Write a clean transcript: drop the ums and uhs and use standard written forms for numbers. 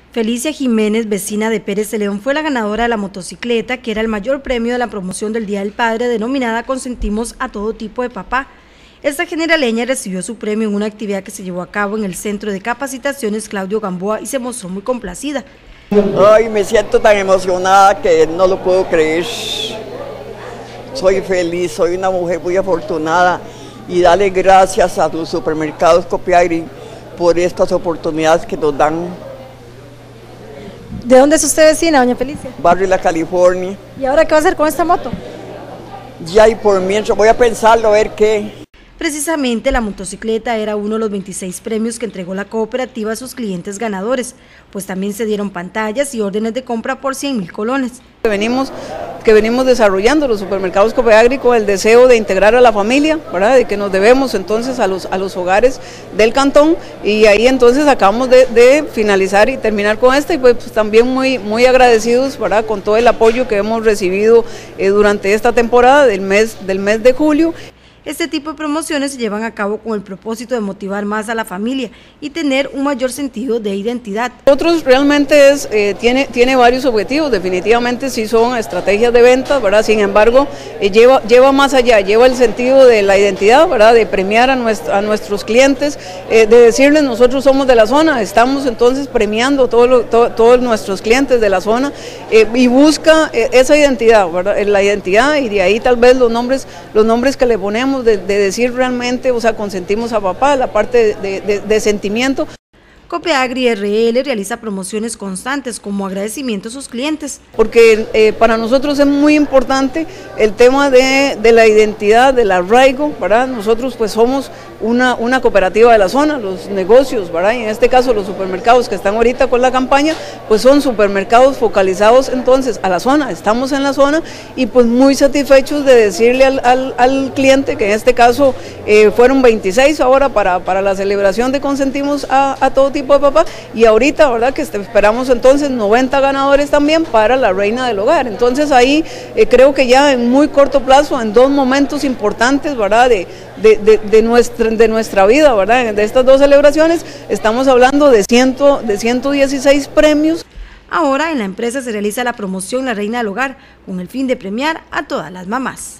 Felicia Jiménez, vecina de Pérez de León, fue la ganadora de la motocicleta, que era el mayor premio de la promoción del Día del Padre, denominada Consentimos a todo tipo de papá. Esta generaleña recibió su premio en una actividad que se llevó a cabo en el Centro de Capacitaciones Claudio Gamboa y se mostró muy complacida. Ay, me siento tan emocionada que no lo puedo creer. Soy feliz, soy una mujer muy afortunada y darle gracias a los supermercados Copiagri por estas oportunidades que nos dan. ¿De dónde es usted vecina, doña Felicia? Barrio La California. ¿Y ahora qué va a hacer con esta moto? Ya y por mientras voy a pensarlo a ver qué. Precisamente la motocicleta era uno de los 26 premios que entregó la cooperativa a sus clientes ganadores, pues también se dieron pantallas y órdenes de compra por 100.000 colones. Que venimos desarrollando los supermercados Copiagri con el deseo de integrar a la familia, ¿verdad? De que nos debemos entonces a los hogares del cantón, y ahí entonces acabamos de finalizar y terminar con esta, y pues también muy agradecidos, ¿verdad? Con todo el apoyo que hemos recibido durante esta temporada del mes de julio. Este tipo de promociones se llevan a cabo con el propósito de motivar más a la familia y tener un mayor sentido de identidad. Nosotros realmente tiene varios objetivos, definitivamente sí son estrategias de venta, ¿verdad? Sin embargo, lleva más allá, lleva el sentido de la identidad, ¿verdad? De premiar a nuestros clientes, de decirles nosotros somos de la zona, estamos entonces premiando todos nuestros clientes de la zona, y busca esa identidad, ¿verdad? La identidad, y de ahí tal vez los nombres que le ponemos, de decir realmente, o sea, consentimos a papá, la parte de sentimiento. Copiagri RL realiza promociones constantes como agradecimiento a sus clientes. Porque para nosotros es muy importante el tema de la identidad, del arraigo, ¿verdad? Nosotros pues somos una cooperativa de la zona, los negocios, ¿verdad? Y en este caso los supermercados que están ahorita con la campaña, pues son supermercados focalizados entonces a la zona, estamos en la zona y pues muy satisfechos de decirle al cliente, que en este caso fueron 26 ahora para la celebración de Consentimos a todo tipo de papá, y ahorita, ¿verdad? Que esperamos entonces 90 ganadores también para la reina del hogar. Entonces ahí creo que ya en muy corto plazo, en dos momentos importantes, ¿verdad? De nuestra vida, ¿verdad? De estas dos celebraciones, estamos hablando de 116 premios. Ahora en la empresa se realiza la promoción La Reina del Hogar, con el fin de premiar a todas las mamás.